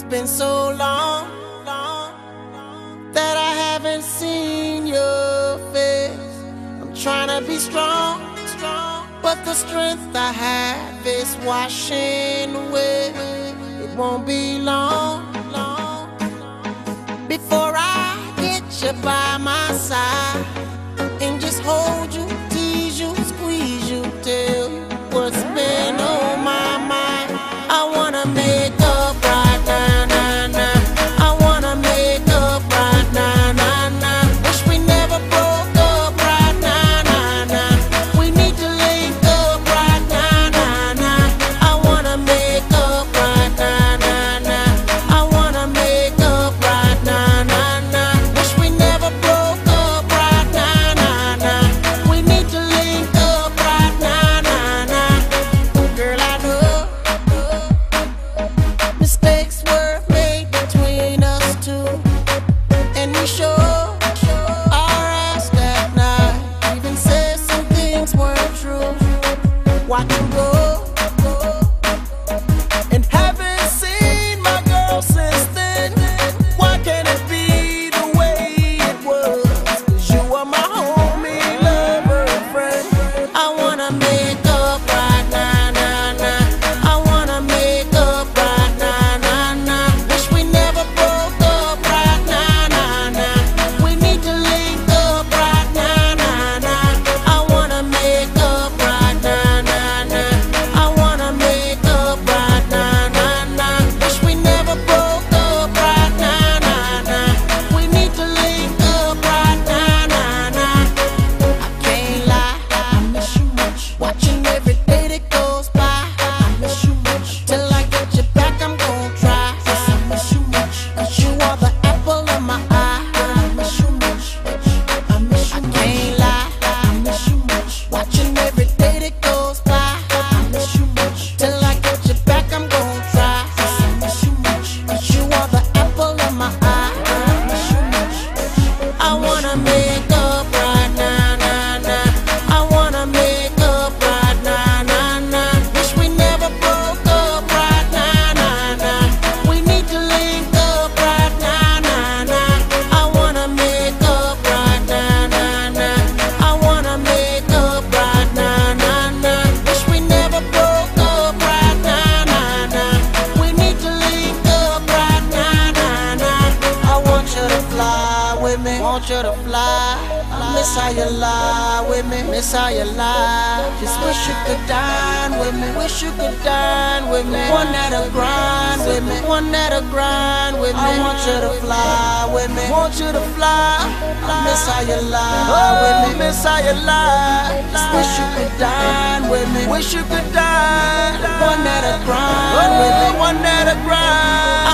been so long that I haven't seen your face. I'm trying to be strong, but the strength I have is washing away. It won't be long before I get you by my side and just hold you, tease you, squeeze you, tell you what's been on my mind. I wanna make up right now, nah, nah. I wanna make up right now, nah, nah. Wish we never broke up right now, nah, nah. We need to link up right now, nah, nah. I wanna make up right now, nah, nah. I wanna make up right now, nah, nah. Wish we never broke up right now, nah, nah. We need to link up right now, nah, nah. Girl, I know mistakes were made between us two, and we sure our ass that night. Even said some things weren't true. Watch you go, and haven't seen my girl since then. Why can't it be the way it was? 'Cause you are my homie, lover, and friend. I wanna make up right now, nah, nah. I wanna make up right now, nah, nah. Wish we never broke up right now, nah, nah. We need to link up right now, nah, nah. I wanna make up right now, nah, nah. I wanna make up right now, nah, nah. Wish we never broke up right now, nah, nah. We need to link up right now, nah, nah. I can't lie, I miss you much. Watching every day that goes by, I miss you much. Till I get you back, I'm gon' try. I miss you much. 'Cause you are the apple of my eye. I miss you much. I miss you much. I can't lie, I miss you much. Watching every day that goes by, I miss you much. Till I get you back, I'm gon' try. I miss you much. 'Cause you are the apple of my eye. I miss you much. I wanna make up right now, nah, nah. I wanna make up right now, nah, nah. Wish we never broke up right now, nah, nah. We need to link up right now, nah, nah. I wanna make up right now, nah, nah. I wanna make up right now, nah, nah. Wish we never broke up right now, nah, nah. We need to link up right now, nah, nah. I want you to fly with me, want you to fly. I miss how you lie with me, miss how you lie. Just wish you could dine with me, wish you could dine with me. One that'll grind with me, one that'll grind with me. I want you to fly with me, want you to fly. I miss how you lie with me, miss how you lie. Just wish you could dine with me, wish you could dine. One that'll grind with me, one that'll grind.